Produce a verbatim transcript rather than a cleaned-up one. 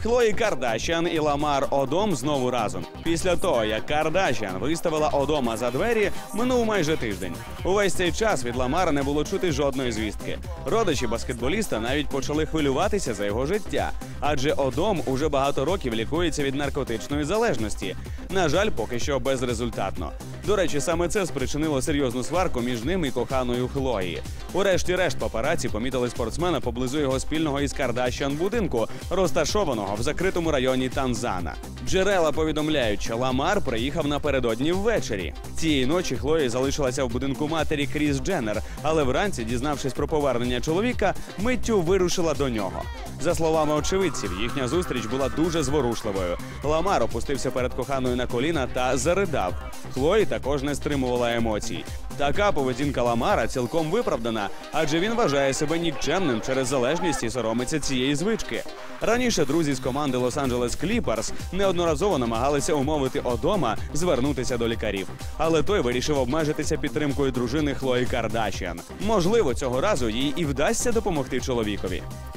Хлої Кардашіан і Ламар Одом знову разом. Після того, як Кардашіан виставила Одома за двері, минув майже тиждень. Увесь цей час від Ламара не було чути жодної звістки. Родичі баскетболіста навіть почали хвилюватися за його життя, адже Одом уже багато років лікується від наркотичної залежності. На жаль, поки що безрезультатно. До речі, саме це спричинило серйозну сварку між ним і коханою Хлої. Урешті-решт папараці помітили спортсмена поблизу його спільного із Кардашіан будинку, розташованого в закритому районі Танзана. Джерела повідомляють, що Ламар приїхав напередодні ввечері. Цієї ночі Хлої залишилася в будинку матері Кріс Дженнер, але вранці, дізнавшись про повернення чоловіка, миттю вирушила до нього. За словами очевидців, їхня зустріч була дуже зворушливою. Ламар опустився перед коханою на коліна та заридав. Хлої також не стримувала емоцій. Така поведінка Ламара цілком виправдана, адже він вважає себе нікчемним через залежність і соромиться цієї звички. Раніше друзі з команди Лос-Анджелес Кліперс неодноразово намагалися умовити Одома звернутися до лікарів. Але той вирішив обмежитися підтримкою дружини Хлої Кардашіан. Можливо, цього разу їй і вдасться допомогти чоловікові.